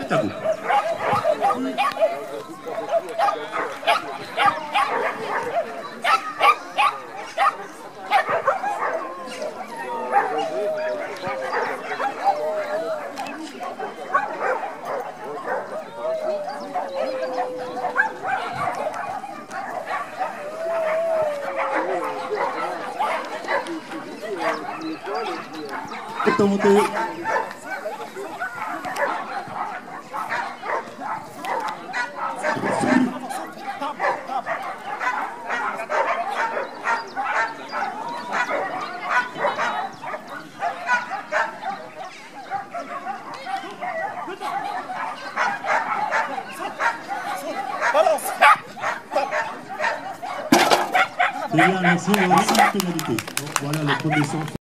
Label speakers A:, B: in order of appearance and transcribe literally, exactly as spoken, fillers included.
A: C'est à vous. Est monté. Très bien, merci. Pénalité. Voilà le premier centre.